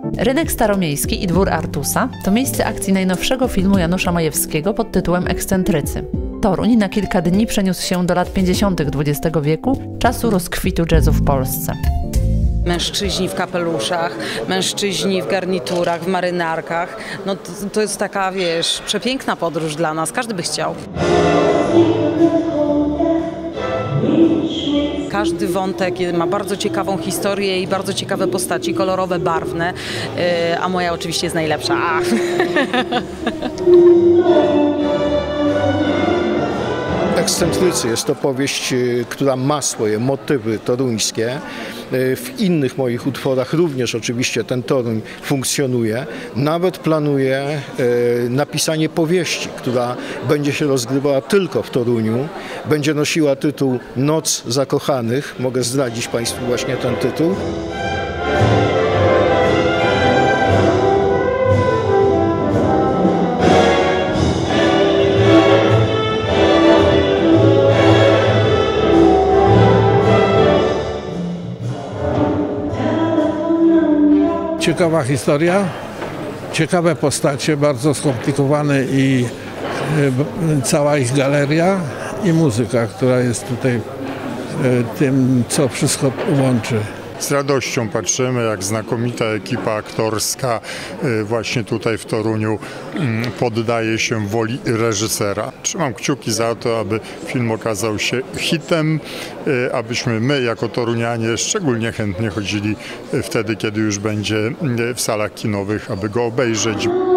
Rynek Staromiejski i Dwór Artusa to miejsce akcji najnowszego filmu Janusza Majewskiego pod tytułem Ekscentrycy. Toruń na kilka dni przeniósł się do lat 50. XX wieku, czasu rozkwitu jazzu w Polsce. Mężczyźni w kapeluszach, mężczyźni w garniturach, w marynarkach. No to jest taka, wiesz, przepiękna podróż dla nas. Każdy by chciał. Każdy wątek ma bardzo ciekawą historię i bardzo ciekawe postaci, kolorowe, barwne, a moja oczywiście jest najlepsza. Ekscentrycy jest to powieść, która ma swoje motywy toruńskie. W innych moich utworach również oczywiście ten Toruń funkcjonuje. Nawet planuję napisanie powieści, która będzie się rozgrywała tylko w Toruniu. Będzie nosiła tytuł Noc zakochanych. Mogę zdradzić Państwu właśnie ten tytuł. Ciekawa historia, ciekawe postacie, bardzo skomplikowane i cała ich galeria i muzyka, która jest tutaj tym, co wszystko łączy. Z radością patrzymy, jak znakomita ekipa aktorska właśnie tutaj w Toruniu poddaje się woli reżysera. Trzymam kciuki za to, aby film okazał się hitem, abyśmy my jako torunianie szczególnie chętnie chodzili wtedy, kiedy już będzie w salach kinowych, aby go obejrzeć.